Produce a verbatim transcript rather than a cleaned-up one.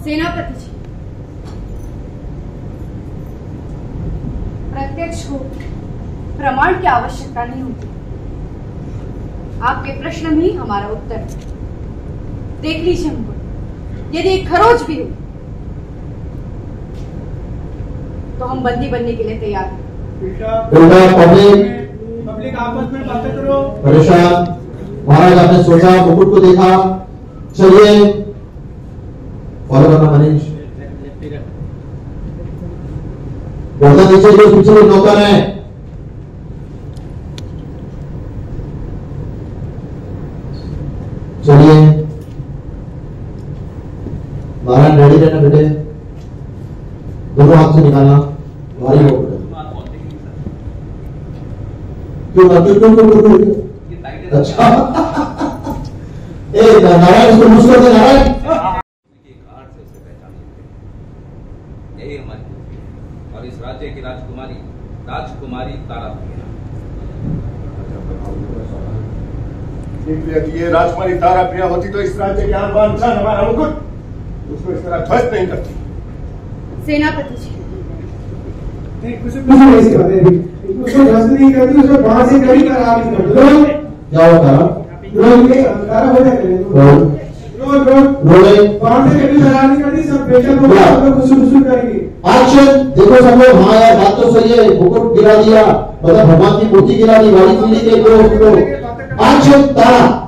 सेनापति जी, प्रत्यक्ष हो प्रमाण की आवश्यकता नहीं होती। आपके प्रश्न में ही हमारा उत्तर है। देख लीजिए हमको, यदि एक खरोच भी हो तो हम बंदी बनने के लिए तैयार हैं। पब्लिक पब्लिक आपस में बातें करो। परेशान। महाराज आपने सोचा, मुकुट को देखा, चलिए फॉलो करना। मनीष बहुत नीचे जो पीछे नौकर है, चलिए नारायण रेडी रहना बेटे, दोनों हाथ से निकालना, भारी हो क्यों क्यों क्यों क्यों क्यों अच्छा ए नारायण इसको यूज कर दे। नारायण यही हमारी और इस राज्य की राजकुमारी राजकुमारी तारा प्रिया। ये राजकुमारी तारा प्रिया होती तो इस राज्य के आन शान हमारा मुकुट उसको इस तरह ध्वस्त नहीं करती। सेनापति जी, कुछ कुछ ऐसी बातें उसको ध्वस्त नहीं करती, उसको वहां से कभी करा नहीं करती। क्या होता है? रोज ये तारा हो जाए रोज रोज रोज वहां से कभी करा नहीं करती, सब बेटा को सब लोग खुश खुश करेंगे। एक्शन देखो सब लोग। हाँ यार बात तो सही है, मुकुट गिरा दिया, मतलब भगवान की मूर्ति गिरा दी, वाली पीढ़ी के लोग। एक्शन तारा